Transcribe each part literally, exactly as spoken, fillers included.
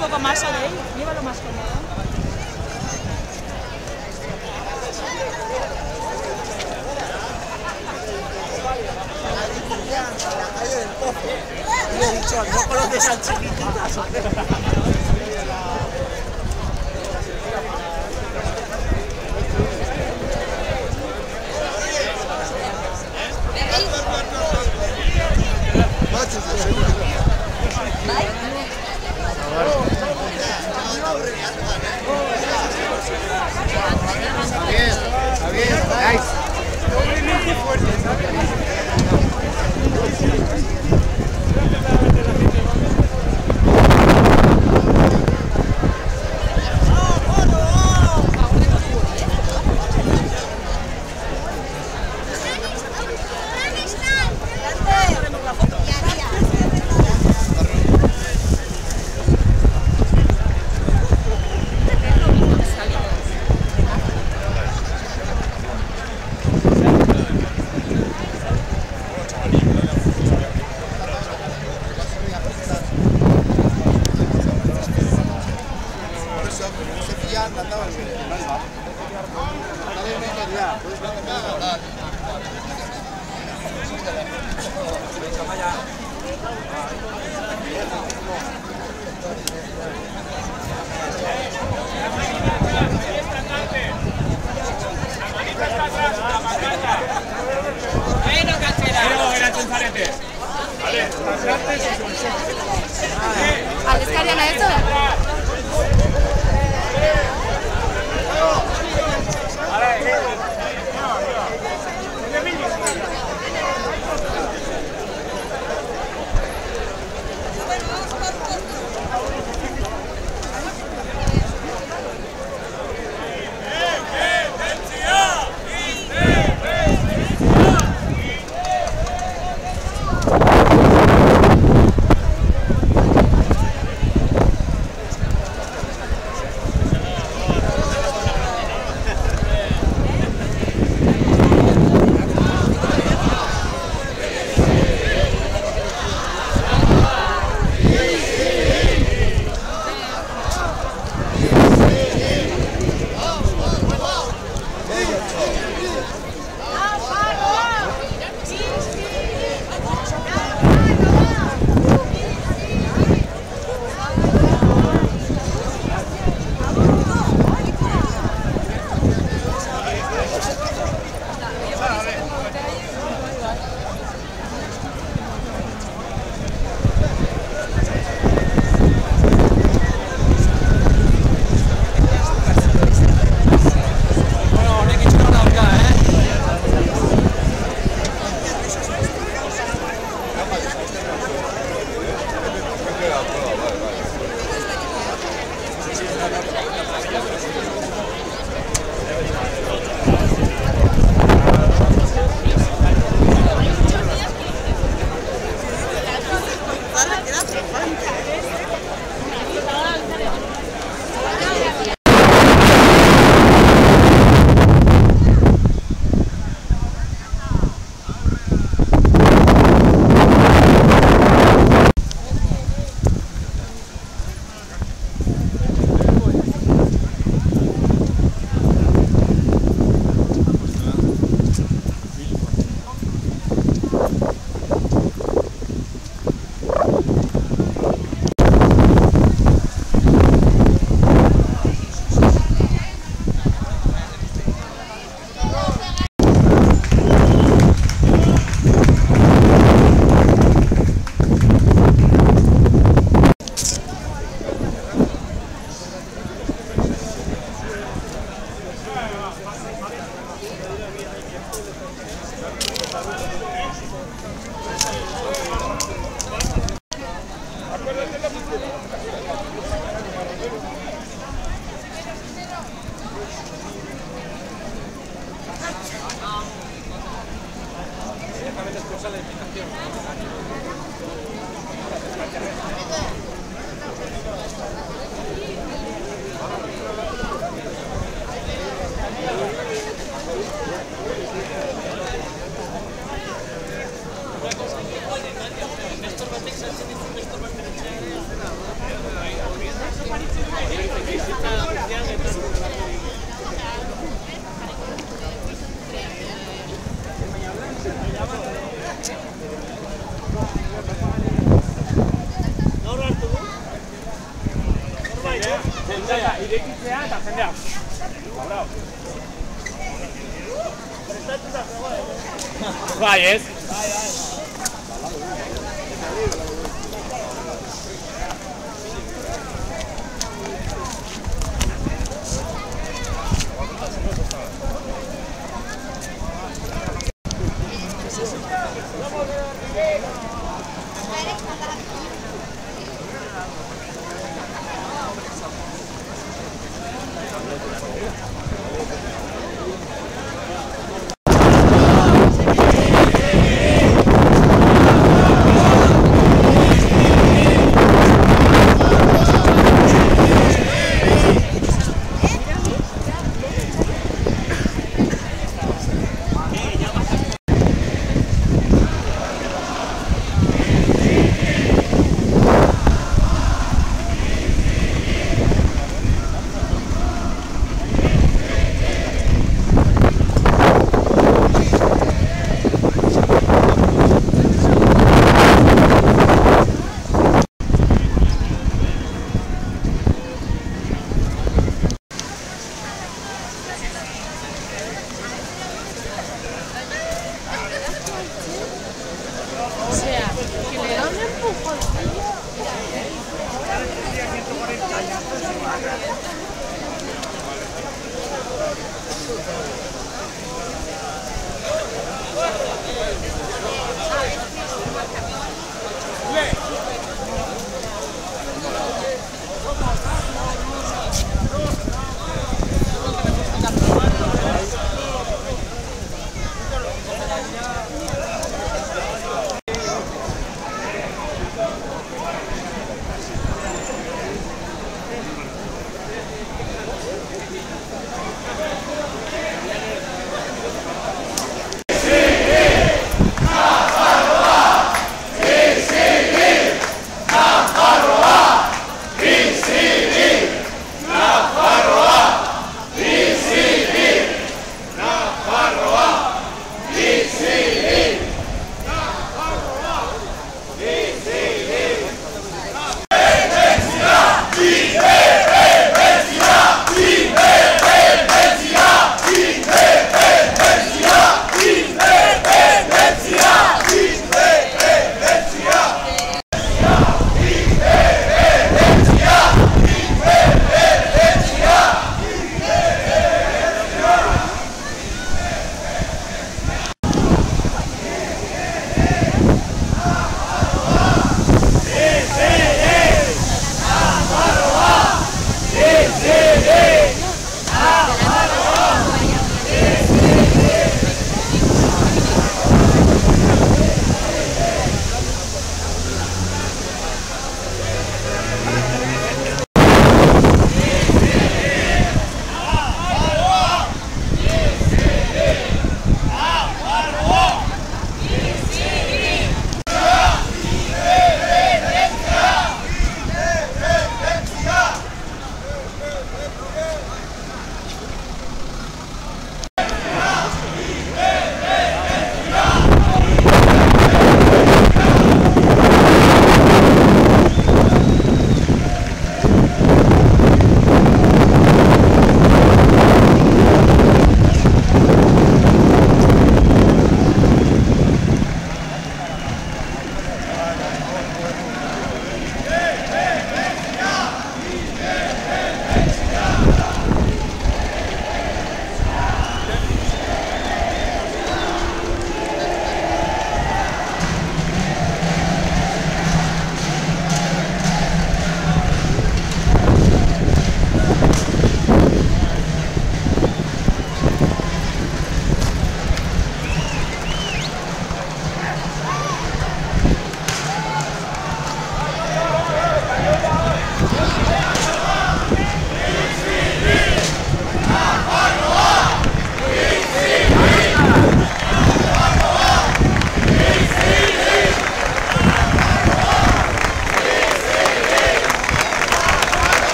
poco más sobre él, llévalo más cómodo. Le he dicho, no conoces al chiquititas. ¿Al estar a esto? Vai, esse.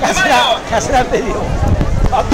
Ya se la, ya se la han pedido. Vamos,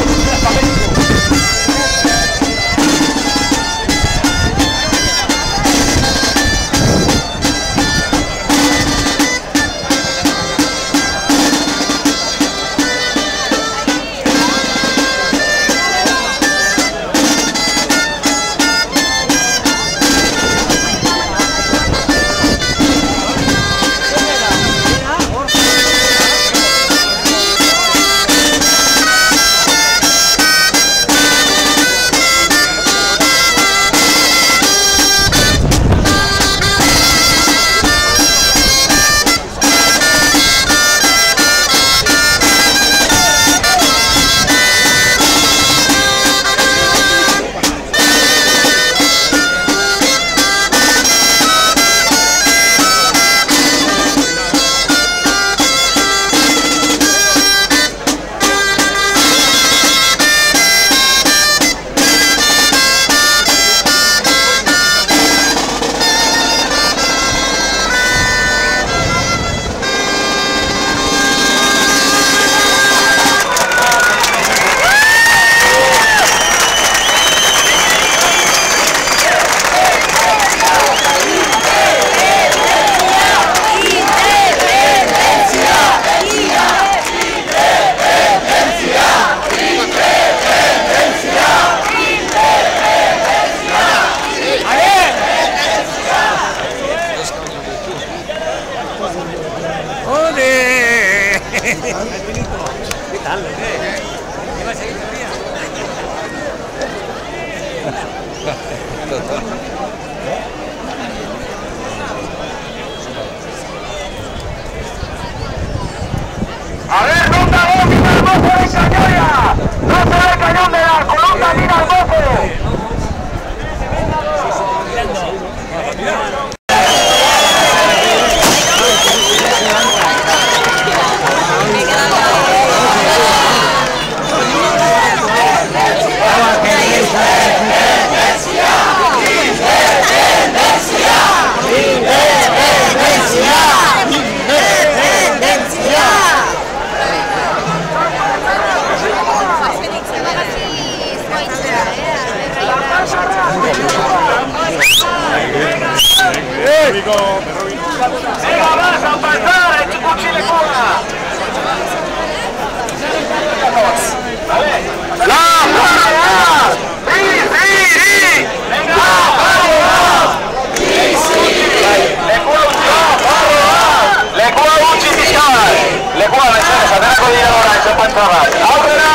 ¿qué tal? ¿Qué va a seguir todavía? A ver, ronda dos, mira el mozo de Cañoya. No se ve el cañón de la columna, mira el mozo. Venga, vas a pasar, el chico chile cobra. A ver, la falla. Sí, sí, sí. Venga, falla. Sí, sí. Le cuela, le cuela un chipiscal. Le cuela, le cuela, la coordinadora, eso pasaba. ¡Ahora!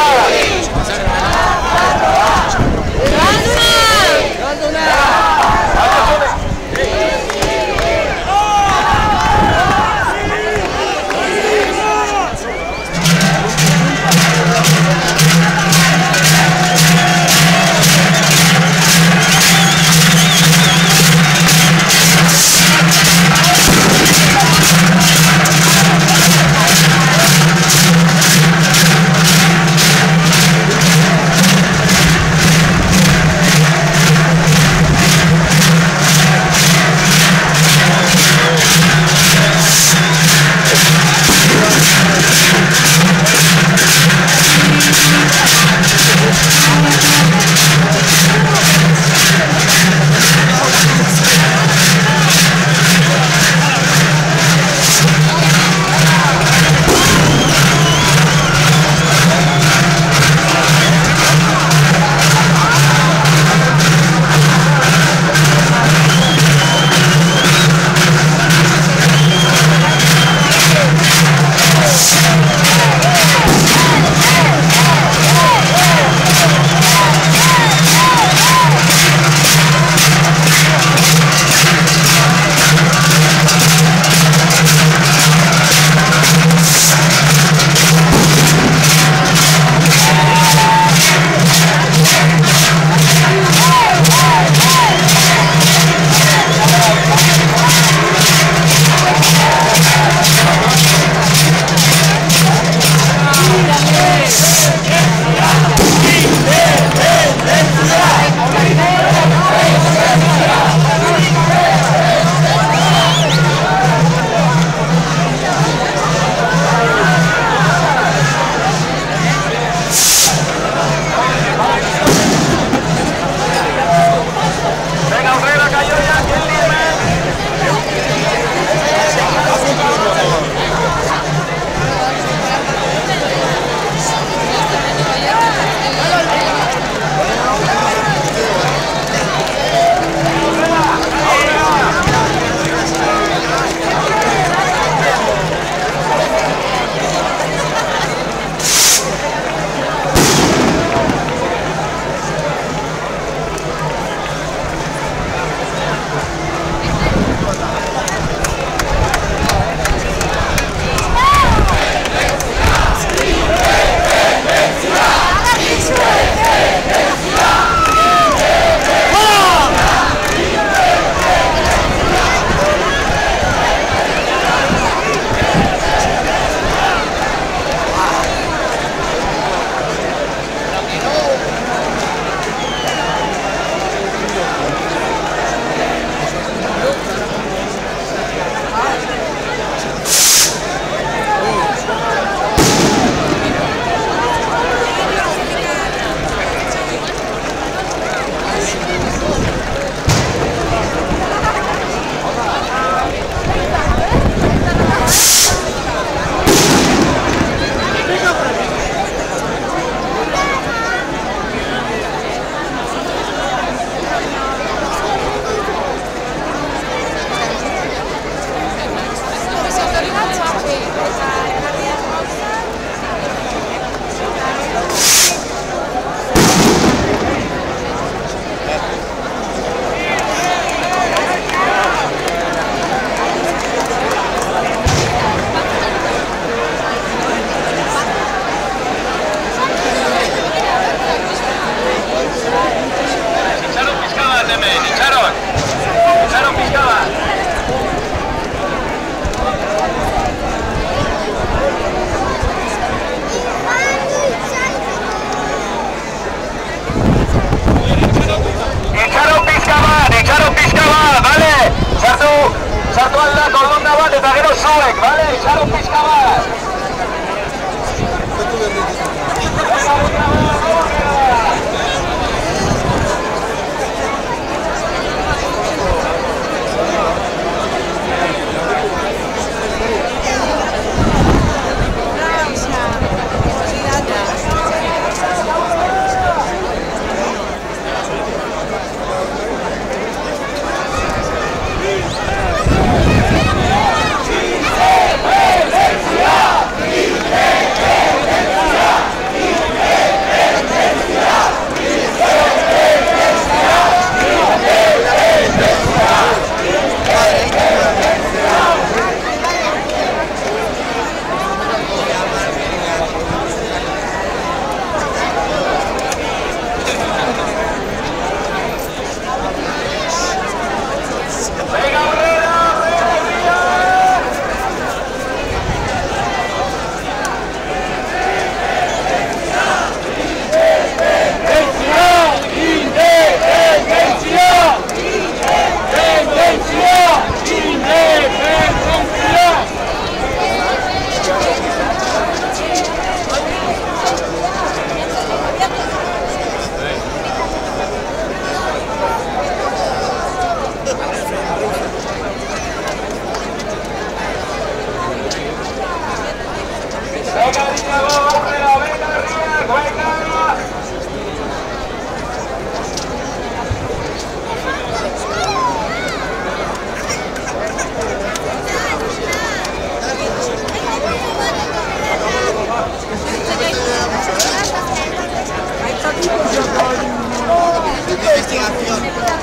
investigación.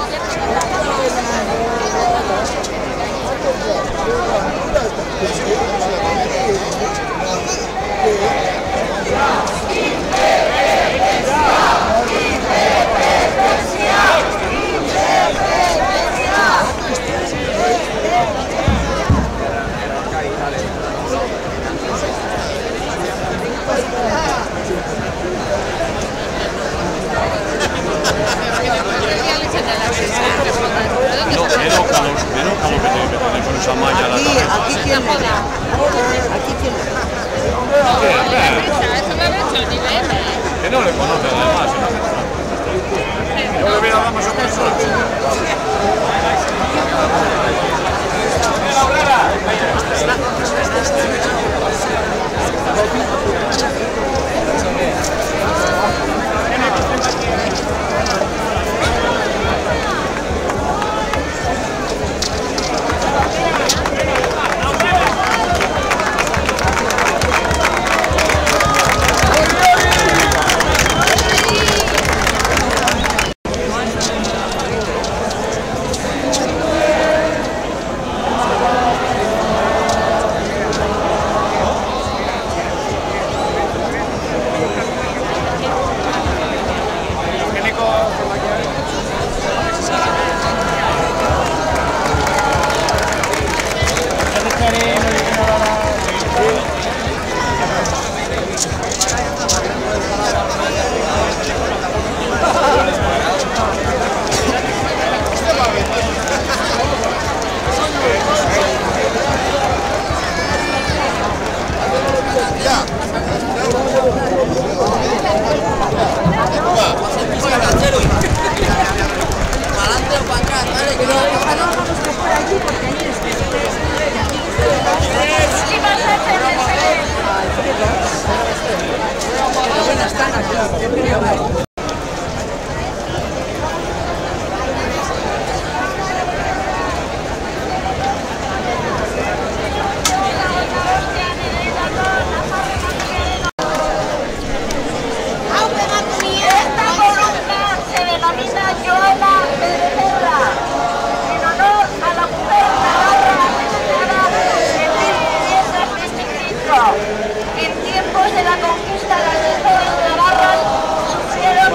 No, menos calor, menos calor que tiene que tener con esa malla a la Aquí, cabeza. aquí quién le da. Aquí quién le da. Que no le conoce además. Yo le hubiera dado más o menos. En tiempos de la conquista, las mujeres navarras sufrieron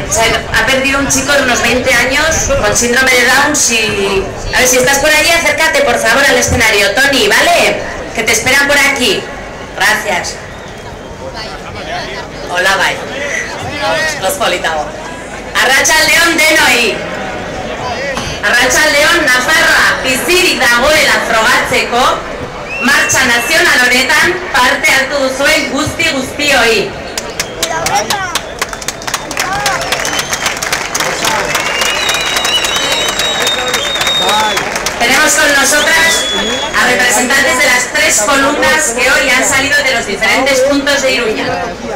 Se ha perdido un chico de unos veinte años con síndrome de Down. Si... A ver, si estás por allí, acércate por favor al escenario. Tony, ¿vale? Que te esperan por aquí. Gracias. Hola, bai. Los politago. Arratsaldeon denoi. Arratsaldeon Nafarroa bizirik dagoela frogatzeko martxa nazional honetan parte hartu duzuen guzti guztioi. Tenemos con nosotras a representantes de las tres columnas que hoy han salido de los diferentes puntos de Iruña.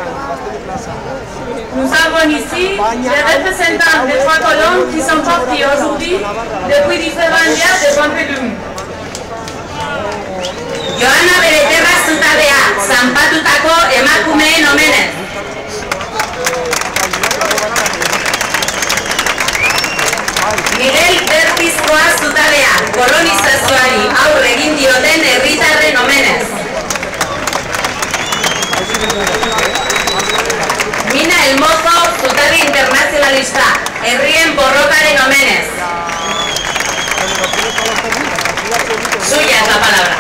Nous avons ici les représentants des trois colonnes qui sont partis aujourd'hui depuis différents lieux de Pampelune. Joana Bereterra zutabea, zanpatutako emakumeen omenez. Miguel Bertizkoa zutabea, kolonizazioari aurre egin dioten herritarren omenez. Mina El Mozo zutabe internazionalista, herrien borrokaren omenez. Suya es la palabra.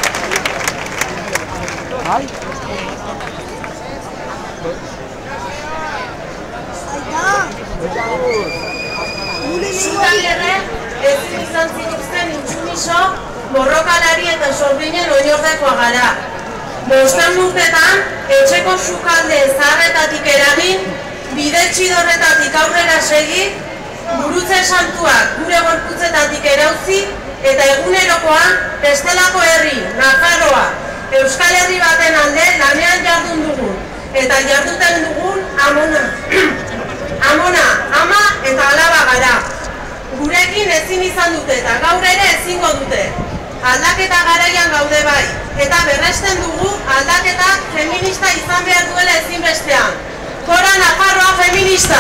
Zutaberrek ezin izan zituzten intsumiso borrokalari eta sorbinen oinordekoa gara. Bosten urtetan, etxeko sukalde zaharretatik eragin, bide txidorretatik aurrera segi, gurutze santuak gure gorputzetatik erauzi, eta egunerokoan bestelako herri, Nafarroa, Euskal Herri baten alde lanean jardun dugun, eta jarduten dugun amona. Amona, ama eta alaba gara. Gurekin ezin izan dute eta gaur ere ezingo dute. Aldaketa garaian gaude bai, eta berresten dugu aldaketa feminista izan behar duela ezinbestean. Fora Nafarroa feminista!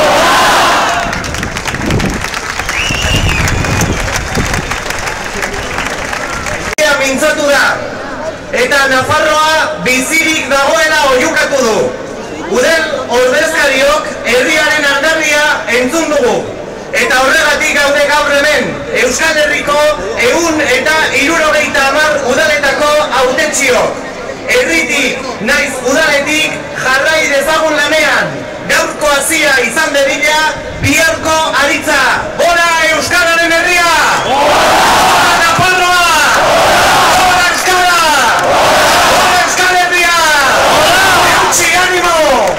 Mintzatu da, eta Nafarroa bizirik dagoela oiukatu du. Udel ordezkariok herriaren aldarria entzun dugu. Eta horregatik gaude gaur hemen, Euskal Herriko ehun eta hirurogeita hamar udaletako hautetsiok. Herritik, naiz udaletik jarrai dezagun lanean. Gaurko hazia izan dadila, biharko aritza. Gora Euskararen herria! Gora Nafarroa! Gora Euskara! Gora Euskal Herria! Eutsi animo!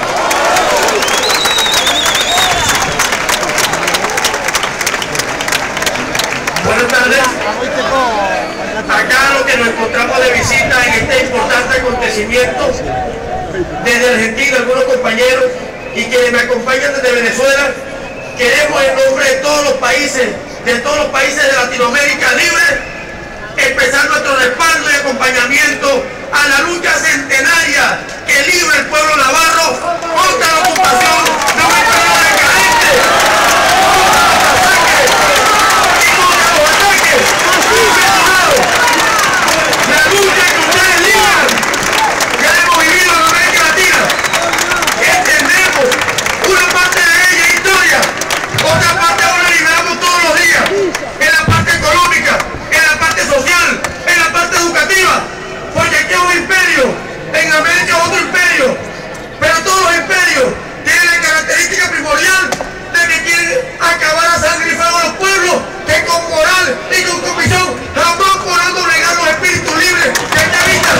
Buenas tardes. Acá lo que nos encontramos de visita en este importante acontecimiento desde Argentina, algunos compañeros y quienes me acompañan desde Venezuela, queremos en nombre de todos los países, de todos los países de Latinoamérica libre, expresar nuestro respaldo y acompañamiento a la lucha centenaria que libra el pueblo navarro contra la ocupación de un pueblo decadente. La lucha que ustedes libran, ya hemos vivido en América Latina, entendemos una parte de ella es historia, otra parte ahora liberamos todos los días, en la parte económica, en la parte social, en la parte educativa, porque aquí es un imperio, en América es otro imperio, pero todos los imperios tienen la característica primordial de que quieren acabar a sangre y fuego a los pueblos, que con moral y con convicción jamás podrán doblegar los espíritus libres que aquí habitan.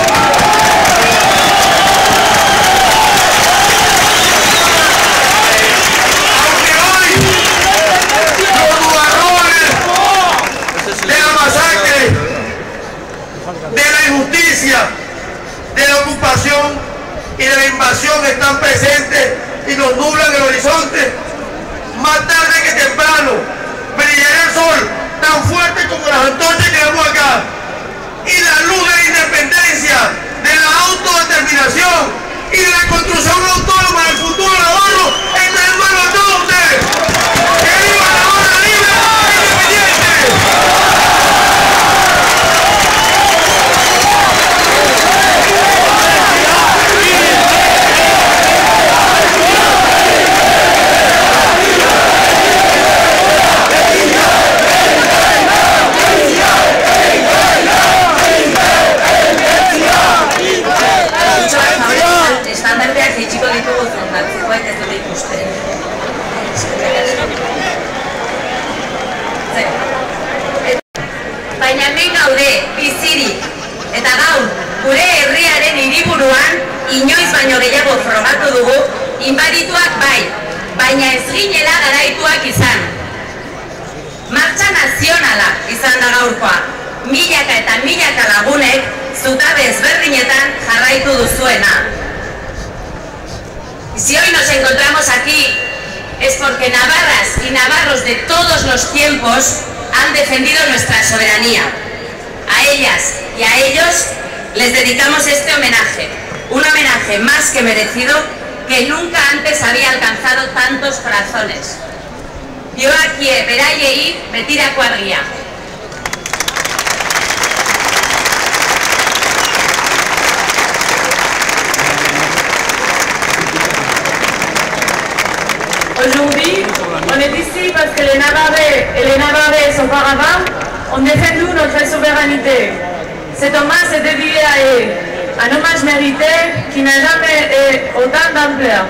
Aunque hoy los nubarrones de la masacre, de la injusticia, de la ocupación y de la invasión están presentes y nos nublan el horizonte, más tarde que temprano brillará el sol tan fuerte como las antorchas que vemos acá, y la luz de la independencia, de la autodeterminación y de la construcción autónoma del futuro navarro está en manos de todos ustedes. ¡Que viva Navarra libre e independiente! baina ez ginela garaituak izan. Martxa nazionala izan da gaurkoa, milaka eta milaka lagunek zutabe ezberdinetan jarraitu duzuena. Y si hoy nos encontramos aquí es porque navarras y navarros de todos los tiempos han defendido nuestra soberanía. A ellas y a ellos les dedicamos este homenaje, un homenaje más que merecido que nunca antes había alcanzado tantos corazones. Yo aquí beraie betirako argia. Aujourd'hui, on est ici parce que les Navarrais et les Navarrais auparavant ont défendu notre souveraineté. Cet hommage est dédié à eux, un hommage mérité qui n'a jamais eu autant d'ampleur.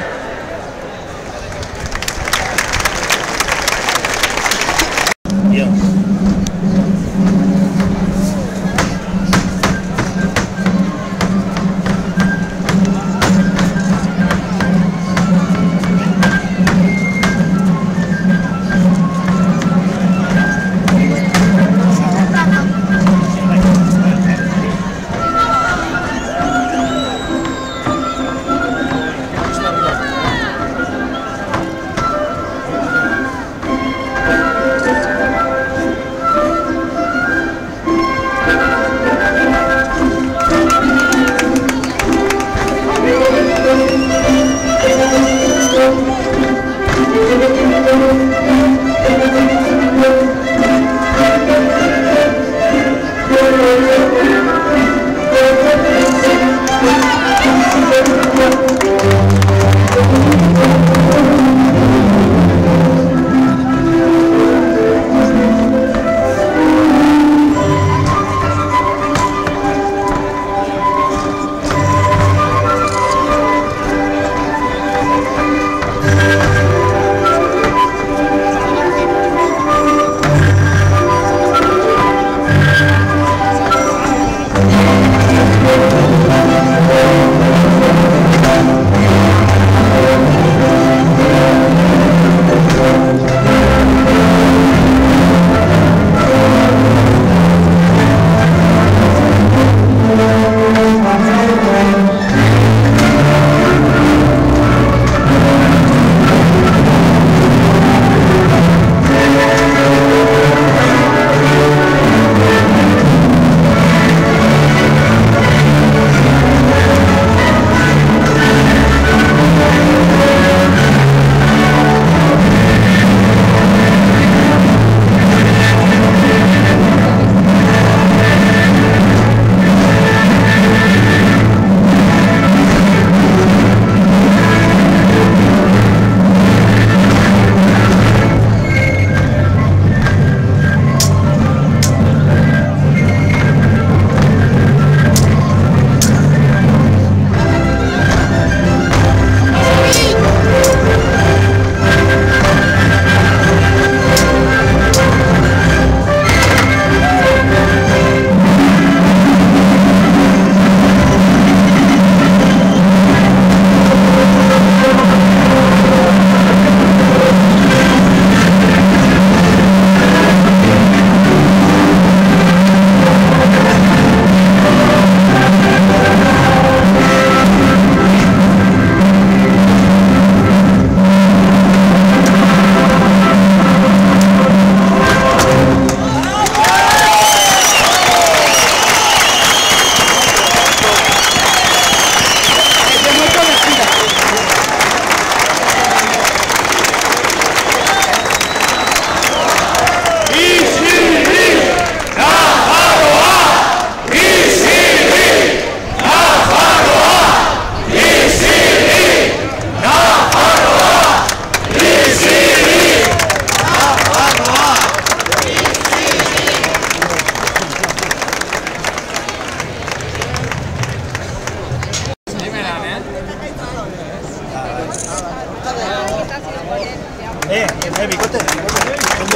Eh, eh, bigote, bigote.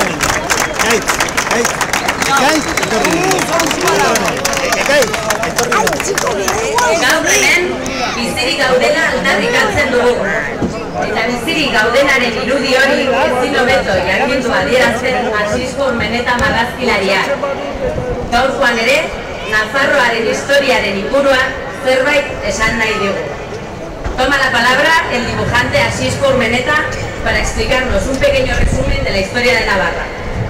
Kait, kait. Kait, gaur hemen bizirik gaudela aldarrikatzen dugu. Eta bizirik gaudenaren irudi hori ezin hobeto jakindu adierazten Asisko Urmeneta marrazkilariak. Gaurkoan ere, Nafarroaren historiaren inguruan zerbait esan nahi dugu. Toma la palabra el dibujante Asisko Urmeneta para explicarnos un pequeño resumen de la historia de Navarra.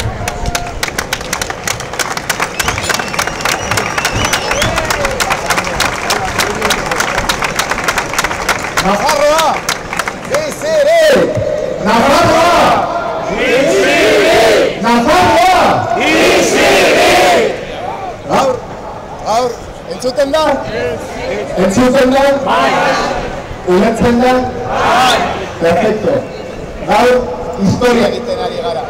Nafarroa! Biziri! Nafarroa! Biziri! Nafarroa! Biziri! Gaur, gaur, entzuten da? Entzuten da? Bai! Ulertzen da? Bai! Perfecto. Gaur, historia egiten ari gara.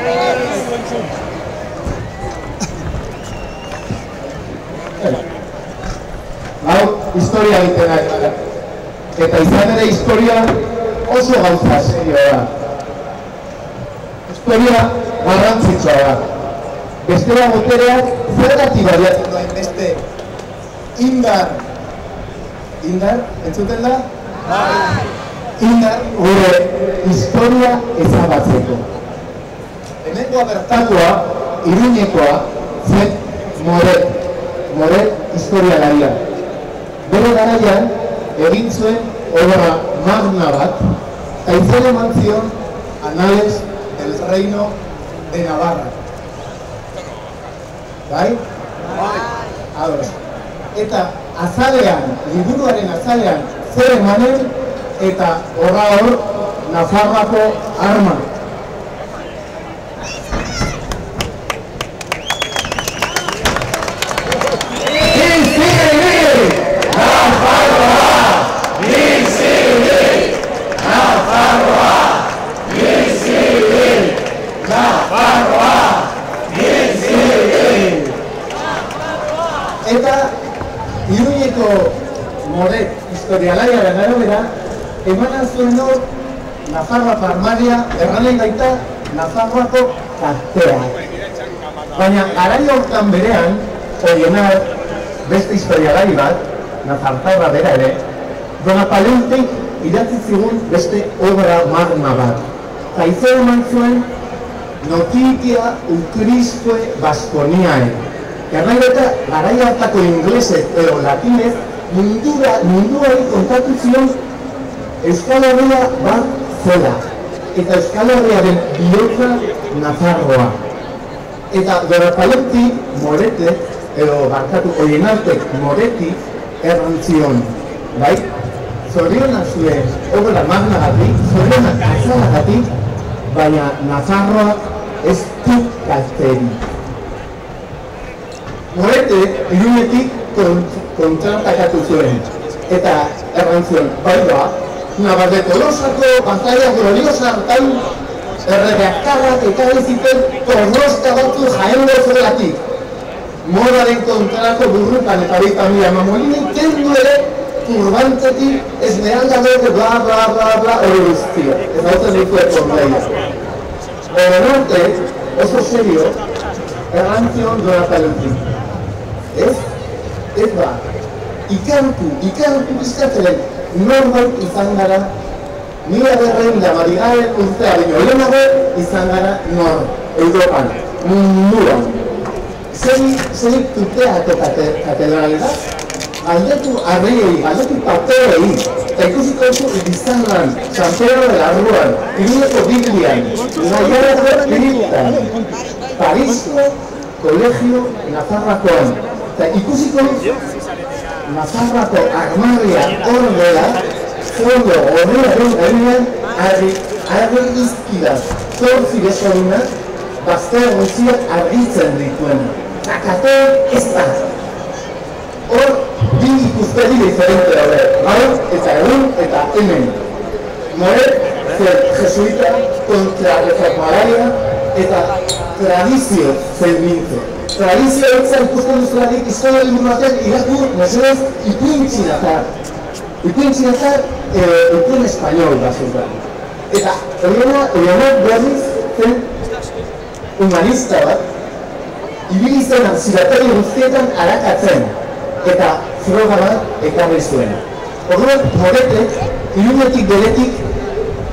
Gaur, historia egiten ari gara. Eta izan ere historia oso gauza serioa da. Historia garrantzitsua da. Bestela botereak zergatik baliatzen duen beste indar. Indar, entzuten da? Bai! Indar gure historia ezabatzeko. Hemengoa bertakoa, Iruñekoa, zen Moret. Moret historialaria. Bere garaian, egin zuen obra magna bat, eta izan eman zion Anales del Reino de Navarra. Bai? Bai. Ados. Eta azalean, liburuaren azalean, zer emanen, eta horra hor, Nafarroako arma. Eta Iruñeko Moret historialariaren arabera emanan zuen hor Nafarroa Farmaria erranen gaita Nafarroako kartea. Baina garai hortan berean, Orienar, beste historialari bat, Nafartarra bera ere, Dona Paleontek idatzi zigun beste obra magna bat. Eta izan eman zuen Notitia Ucristoe Baskoniae. Ernahi eta garai hartako inglesez edo latinez mundura, munduari kontatu zion Euskal Herria bat zela. Eta Euskal Herriaren bihotza Nafarroa. Eta Dorapaleti Morete, edo barkatu Orienartek Moreti errantzion. Bai? Zoriona zuen obra magnagatik, zoriona azalagatik, baina Nafarroa ez du kalteri. Morete, Iruñetik kontratakatu zuen, eta errantzion, bai ba, Navar de Tolosako batalla gloriosa hartan erreaktarrak ekarri ziten kornoska batzu jaengo zelatik. Modaren kontrako burrukan eta baita mila mamolinen kendu ere turbantzetik esmeraldador bla bla bla bla hori guztia. Ez hautzen dituet kondaia. Gobernante, oso serio, errantzion Dorapaletik. Ez? Ez ba, ikartu, ikartu bizkatzelen norbait izan gara, mila berreun da marigaren urtea baino lehenago izan gara nor, Europan, munduan. Zerik tuteako katedralidad, galdetu arreiei, galdetu papeei, eta ikusiko zu Biztanlan, San Pedro de la Ruan, Iruñeko Biblian, Naiarako Kriptan, Parisko Colegio Nafarroakoan. Eta ikusiko Nafarroako armarria hor dela, zondo horrearen herrian argi izkidaz, zortzi bezorinak, bazter guztiak argitzen dituena. Akatoak ez da. Hor, bi ikuspegi diferente daude, gaur eta egun eta hemen. Moret, zer jesuita, kontra reformalaria eta tradizio zen mintze. Tradizio etza ikusten duzularik historia liburu baten irakur, mesedez, ipuintzi datar. Ipuintzi datar, ipuen espainol bazutan. Eta, Orienar berriz zen humanista bat, ibili zen zirategi guztietan arakatzen, eta froga bat ekarri zuen. Orduan, Moretek, Iruñetik beretik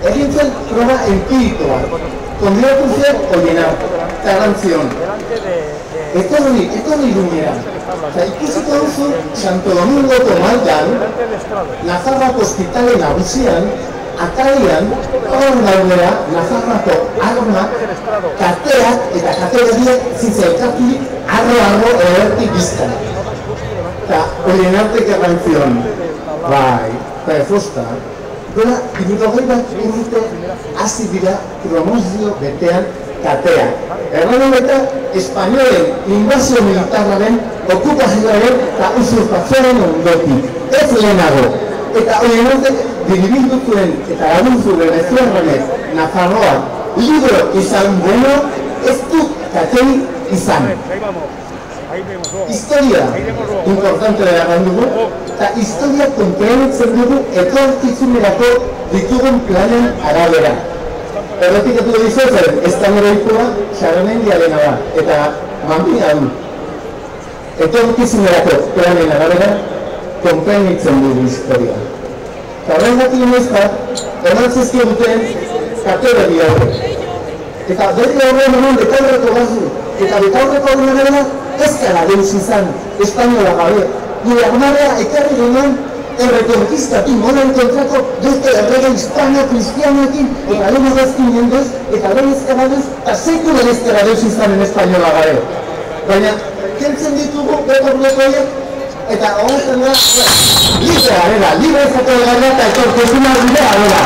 egin zen proba empirikoa, kondenatu zen Ollenar, Tarrantzion. Etorri, etorri Iruñera. Eta ikusiko duzu Santo Domingoko maldan, Nafarroako ospitale nagusian, atalian, hor daudera, Nafarroako armak, kateak eta kategoriak zitzaikaturik arro-arro edertik biztan. Eta Ollenartek errantzion, bai, eta efosta, dola, irurogei bat urte hasi dira promozio betean katea. Erran eta espainolen invasio militarraren, okupazioaren eta usurpazioaren ondotik. Ez lehenago. Eta Ollenartek diribildu zuen eta laguntzu venezuelanek Nafarroa libro izan deno, ez du katei izan. Historia importante eragan dugu, eta historia kontrainitzen dugu etorkizunerako ditugun planen arabera. Erretik etu dizuetzen, ez da noreikoa Xaromendia dena da, eta mamia du. Etorkizunerako planen arabera kontrainitzen dugu historia. Eta horren gati emezka, eman zizkio duten kategori horre. Eta berri horren eman betaurreko gazu, eta betaurreko horren gara ez gara deus izan, espainola gabe. Nire armarea ekarri ginen errekonkistatu moden kontrako beste errege hispano kristianoekin eta lehen agazkin jendez, eta lehen ezkara duz, eta sekulen ezkara deus izanen espainola gabe. Baina, kentzen ditugu betaurreko horiek, eta horretzen da, libre garela, libre ezako gara eta etorkezuna libre garela.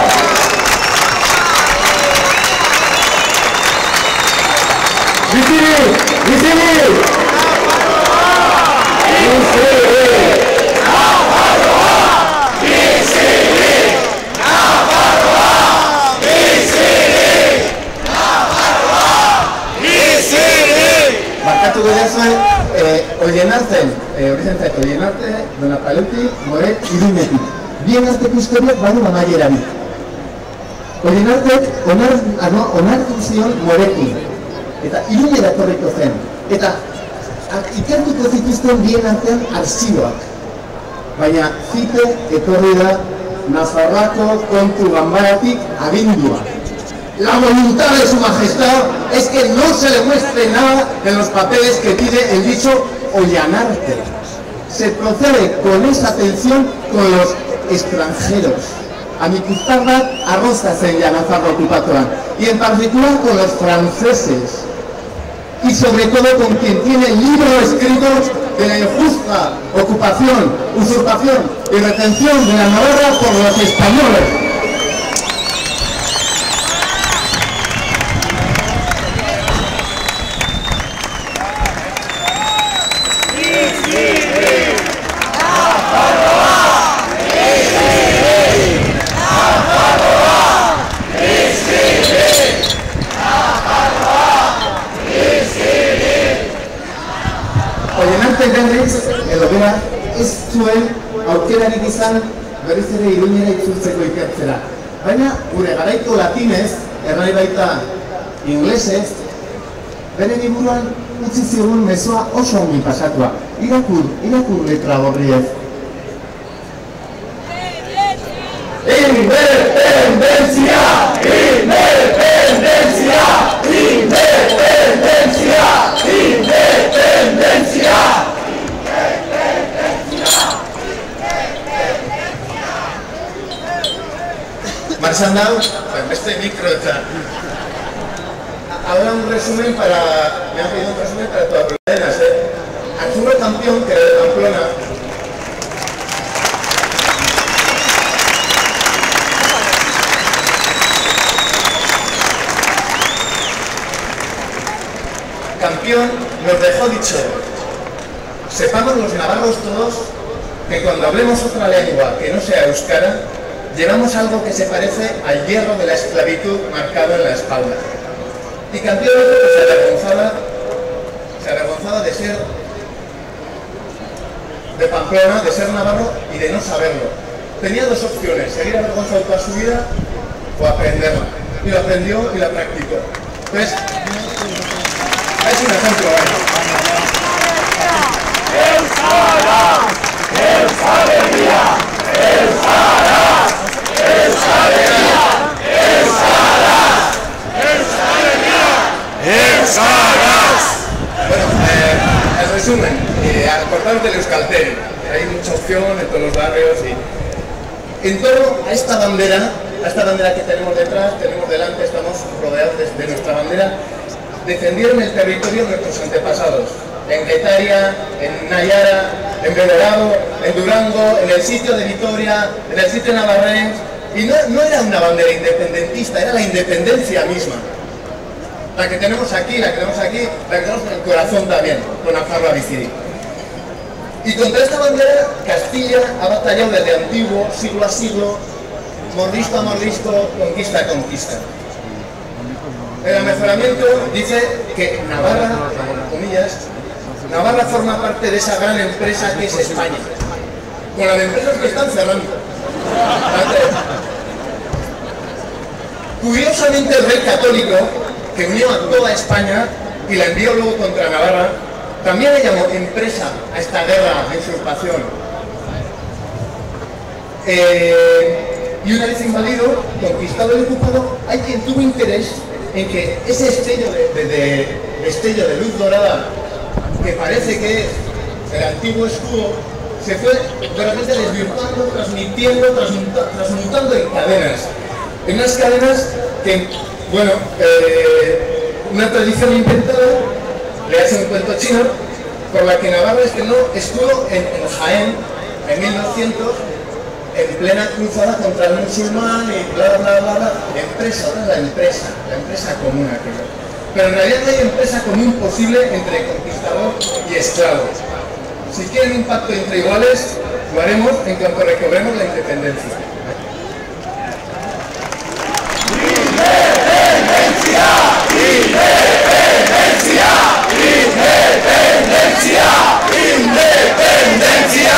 Bizini! Bizini! Barkatu gudezuen, Ollenar zen, hori zen zait, Ollenarte, Donapaleuti, Moret, Iruñetik. Bien arteko historiak badu amaierarik. Ollenartek onartu zion Morekin, eta Iruñera etorriko zen. Eta ikertuko zituzten bien artean arxiboak. Baina zite etorri da Nafarroako kontu ganbaratik agindua. La voluntad de su majestad es que no se le muestre nada de los papeles que pide el dicho Ollanarte. Se procede con esa atención con los extranjeros. Amikustarrak arroza zen ya Nafarroa okupatuan. Y en particular con los franceses. Y sobre todo con quien tiene libros escritos de la injusta ocupación, usurpación y retención de la Navarra por los españoles. Ez zuen aukerarik izan berriz ere Iruñera itzultzeko ikertzera. Baina gure garaiko latinez, errai baita inglesez, bere liburuan utzi zigun mezua oso ongi pasatua. Irakur, irakur letra gorriez. Independencia! Independencia! Independencia! Independencia! Marxan dau, beste micro eta... Ahora un resumen para... Me han pedido un resumen para todas las problemas, ¿eh? Arturo Campión, que era de Pamplona. Campión nos dejó dicho: sepamos los navarros todos que cuando hablemos otra lengua que no sea euskara, llevamos algo que se parece al hierro de la esclavitud marcado en la espalda. Y Campión se avergonzaba, se avergonzaba de ser de Pamplona, de ser navarro y de no saberlo. Tenía dos opciones: seguir avergonzado toda su vida o aprenderla. Y lo aprendió y la practicó. Entonces, es un ejemplo. ¡El Sara! ¡El Sabería! ¡El Sara! ¡El Sabería! ¡El resumen, eh, importante el Euskaltel. Hay mucha opción en todos los barrios y en torno a esta bandera, a esta bandera que tenemos detrás, tenemos delante, estamos rodeados de, de nuestra bandera, defendieron el territorio de nuestros antepasados. En Getaria, en Nayara, en Belorado, en Durango, en el sitio de Vitoria, en el sitio de Navarrés. Y no, no era una bandera independentista, era la independencia misma. La que tenemos aquí, la que tenemos aquí, la que tenemos en el corazón también, con Nafarroa Bizirik. Y contra esta bandera, Castilla ha batallado desde antiguo, siglo a siglo, mordisco a mordisco, conquista a conquista. El mejoramiento dice que Navarra, entre comillas, Navarra forma parte de esa gran empresa que es España, con las empresas que están cerrando. Curiosamente el rey católico, que unió a toda España y la envió luego contra Navarra, también le llamó empresa a esta guerra de usurpación. Eh, y una vez invadido, conquistado y ocupado, hay quien tuvo interés en que ese destello de, de, de, destello de luz dorada, que parece que es el antiguo escudo, se fue de repente desvirtuando, transmitiendo, transmuta, transmutando en cadenas. En unas cadenas que, bueno, eh, una tradición inventada, le hace un cuento chino, por la que Navarra estrenó escudo en, en Jaén, en mil novecientos, en plena cruzada contra el musulmán y bla bla bla bla. Empresa, ahora la empresa, la empresa común aquello. Pero en realidad no hay empresa común posible entre conquistador y esclavo. Si quieren un pacto entre iguales, lo haremos en cuanto recobremos la independencia. ¡Independencia! ¡Independencia! ¡Independencia! ¡Independencia!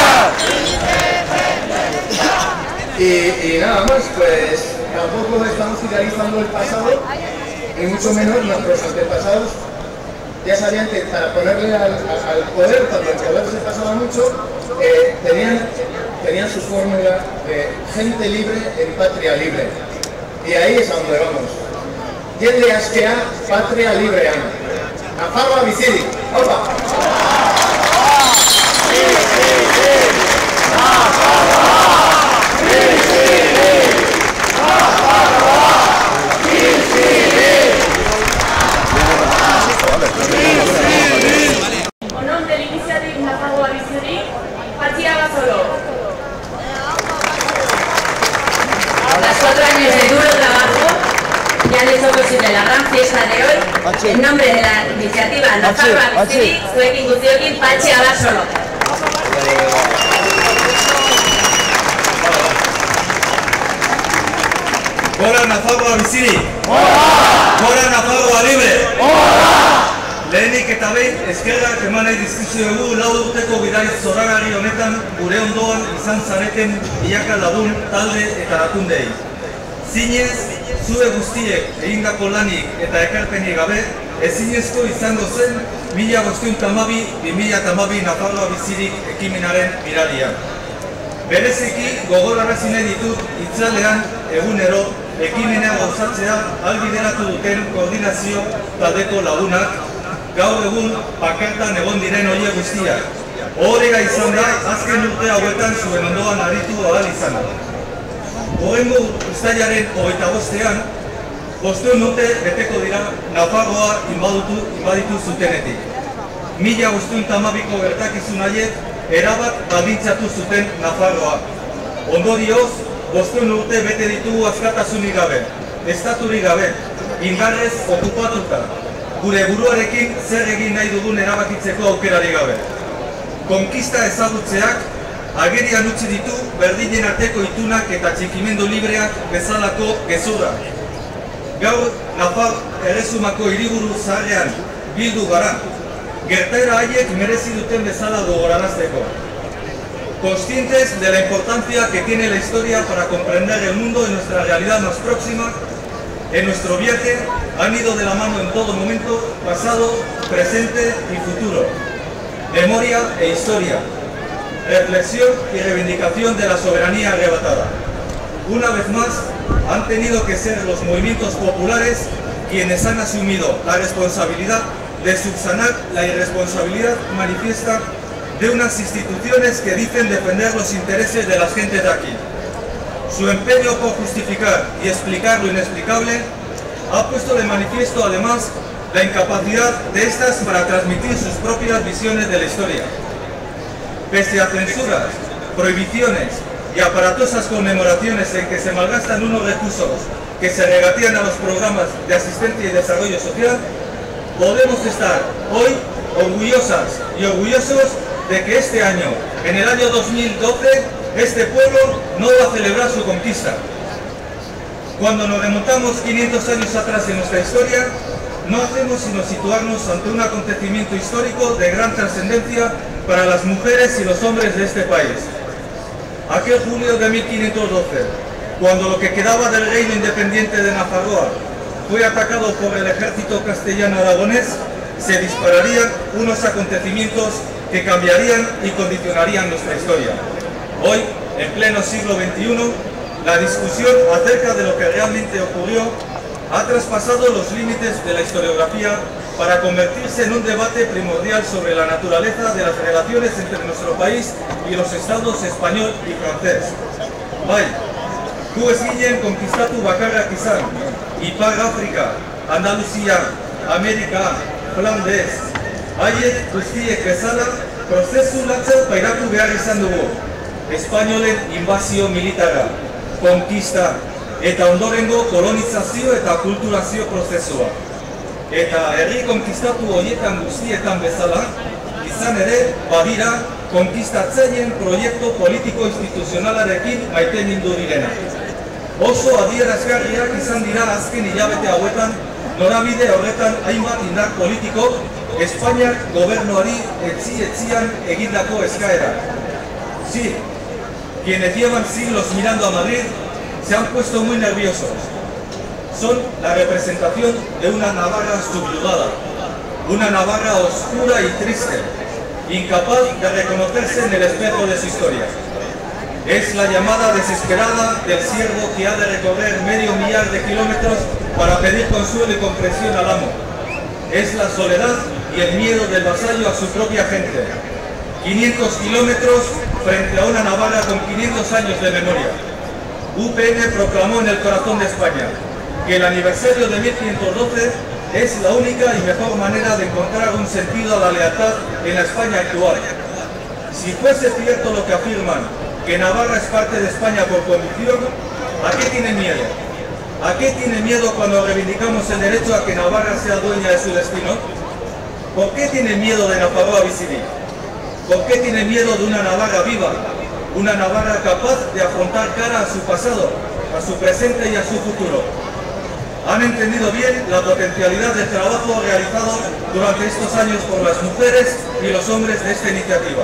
Y, y nada más, pues tampoco estamos idealizando el pasado, ni mucho menos nuestros antepasados. Ya sabían que para ponerle al, al poder, cuando el poder se pasaba mucho, eh, tenían, tenían su fórmula de gente libre en patria libre. Y ahí es a donde vamos. Jende askea, patria libre ana. Nafarroa Bizirik. ¡Opa! En nombre de la iniciativa Nafarroa Bizirik, Patxi Abasolo. Tras cuatro años de duro trabajo, que han hecho posible la gran fiesta de hoy, en nombre de la iniciativa Nafarroa Bizirik, zuekin guztiokin Patxi Abasolo. Gora Nafarroa Bizirik! Gora Nafarroa Libre! Lehenik eta behin, eskerrak eman nahi dizkizuegu lau urteko bidai zoragarri honetan gure ondoan izan zareten bilaka lagun, talde eta rakundei. Zinez, zue guztiek egindako lanik eta ekarpenik gabe, ezinezko izango zen mila bostehun eta hamabi bi mila hamabi Nafarroa Bizirik ekimenaren miradia. Bereziki gogorarazi nahi ditut itzalean egunero ekimena gauzatzea ahalbideratu duten koordinazio taldeko lagunak, gaur egun bakartan egon diren horiek guztiak. Ohorega izan da azken urte hauetan zuen ondoan aritu ahal izana. Horrengo uztailaren hogeita bostean, bostehun urte beteko dira Nafarroa inbaditu zutenetik. Mila bostehun eta hamabiko gertakizun haiek erabat baldintzatu zuten Nafarroa. Ondorioz, bostehun urte bete ditugu askatasunik gabe, estaturik gabe, indarrez okupatuta, gure buruarekin zer egin nahi dugun erabakitzeko aukerari gabe. Konkista ezagutzeak agerian utzi ditu berdinen arteko itunak eta txikimendu libreak bezalako gezurrak. Gaur, Nafar erresumako hiriburu zaharrean bildu gara, gertaera haiek merezi duten bezala gogorarazteko. Conscientes de la importancia que tiene la historia para comprender el mundo en nuestra realidad más próxima, en nuestro viaje han ido de la mano en todo momento, pasado, presente y futuro. Memoria e historia, reflexión y reivindicación de la soberanía arrebatada. Una vez más, han tenido que ser los movimientos populares quienes han asumido la responsabilidad de subsanar la irresponsabilidad manifiesta de unas instituciones que dicen defender los intereses de la gente de aquí. Su empeño por justificar y explicar lo inexplicable ha puesto de manifiesto además la incapacidad de estas para transmitir sus propias visiones de la historia. Pese a censuras, prohibiciones y aparatosas conmemoraciones en que se malgastan unos recursos que se regatean a los programas de asistencia y desarrollo social, podemos estar hoy orgullosas y orgullosos de que este año, en el año dos mil doce, este pueblo no va a celebrar su conquista. Cuando nos remontamos quinientos años atrás en nuestra historia, no hacemos sino situarnos ante un acontecimiento histórico de gran trascendencia para las mujeres y los hombres de este país. Aquel julio de mil quinientos doce, cuando lo que quedaba del reino independiente de Nafarroa fue atacado por el ejército castellano-aragonés, se dispararían unos acontecimientos que cambiarían y condicionarían nuestra historia. Hoy, en pleno siglo veintiuno, la discusión acerca de lo que realmente ocurrió ha traspasado los límites de la historiografía para convertirse en un debate primordial sobre la naturaleza de las relaciones entre nuestro país y los estados español y francés. Bai, gu ez ginen konkistatu bakarrak izan, Ipar Afrika, Andaluzia, Amerika, Flandes, haiek guztiek bezala prozesu latza pairatu behar izan dugu. Espainolen inbazio militarra, konkista, eta ondorengo kolonizazio eta kulturazio prozesua. Eta herri konkistatu horietan guztietan bezala, izan ere, badira, konkistatzaileen proiektu politiko-instituzionalarekin maitemindu direna. Oso adierazgarriak izan dira azken hilabete hauetan, norabide horretan hainbat indar politiko, Espainiak gobernuari etzi-etzian egindako eskaera. Sí, quienes llevan siglos mirando a Madrid se han puesto muy nerviosos. Son la representación de una Navarra subyugada, una Navarra oscura y triste, incapaz de reconocerse en el espejo de su historia. Es la llamada desesperada del siervo que ha de recorrer medio millar de kilómetros para pedir consuelo y comprensión al amo. Es la soledad y el miedo del vasallo a su propia gente. quinientos kilómetros frente a una Navarra con quinientos años de memoria. U P N proclamó en el corazón de España que el aniversario de mil quinientos doce es la única y mejor manera de encontrar un sentido a la lealtad en la España actual. Si fuese cierto lo que afirman, que Navarra es parte de España por condición, ¿a qué tienen miedo? ¿A qué tienen miedo cuando reivindicamos el derecho a que Navarra sea dueña de su destino? ¿Por qué tienen miedo de Nafarroa Bizirik? ¿Por qué tienen miedo de una Navarra viva? Una Navarra capaz de afrontar cara a su pasado, a su presente y a su futuro. Han entendido bien la potencialidad del trabajo realizado durante estos años por las mujeres y los hombres de esta iniciativa.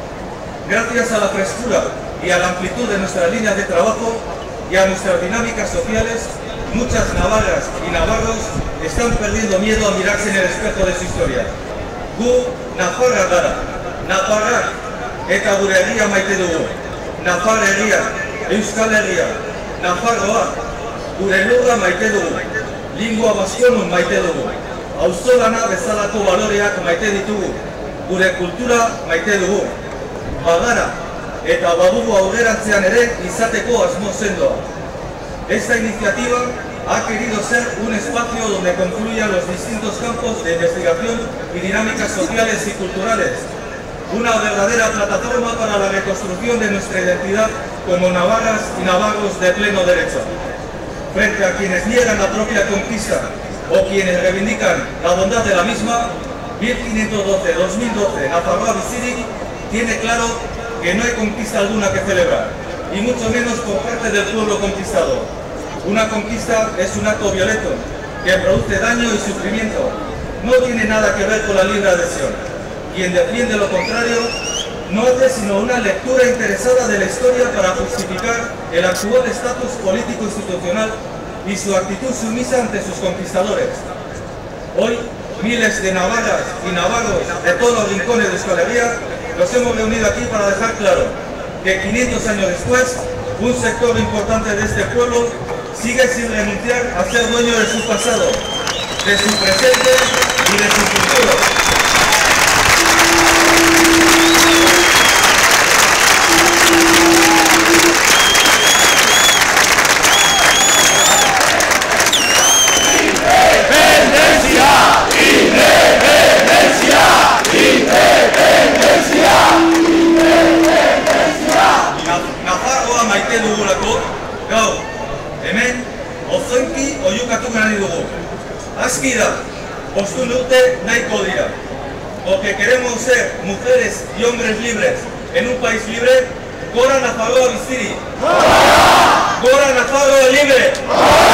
Gracias a la frescura y a la amplitud de nuestras líneas de trabajo y a nuestras dinámicas sociales, muchas navarras y navarros están perdiendo miedo a mirarse en el espejo de su historia. Gu Nafarra gara, Nafarrak, eta gure herria maite dugu. Nafar herria, Euskal Herria, Nafarroa, gure lurra maite dugu. Lingua baskonun maite dugu. Auzolana bezalako baloreak maite ditugu. Gure kultura maite dugu. Bagara, eta badugu aurrerantzean ere izateko asmo sendoa. Esta iniciativa ha querido ser un espacio donde confluyan los distintos campos de investigación y dinámicas sociales y culturales. Una verdadera plataforma para la reconstrucción de nuestra identidad como navarras y navarros de pleno derecho. Frente a quienes niegan la propia conquista o quienes reivindican la bondad de la misma, mil quinientos doce dos mil doce Nafarroa Bizirik tiene claro que no hay conquista alguna que celebrar, y mucho menos por parte del pueblo conquistado. Una conquista es un acto violento que produce daño y sufrimiento. No tiene nada que ver con la libre adhesión. Quien defiende lo contrario no hace sino una lectura interesada de la historia para justificar el actual estatus político-institucional y su actitud sumisa ante sus conquistadores. Hoy, miles de navarras y navarros de todos los rincones de Euskal Herria nos hemos reunido aquí para dejar claro que quinientos años después, un sector importante de este pueblo sigue sin renunciar a ser dueño de su pasado, de su presente y de su futuro. Nafarroa maite dugulako, gaur, hemen, ozenki oiukatu gani dugu. Aski da, bostun urte nahiko dira. Porque queremos ser mujeres y hombres libres en un país libre, gora Nafarroa biziri! Gora Nafarroa libre!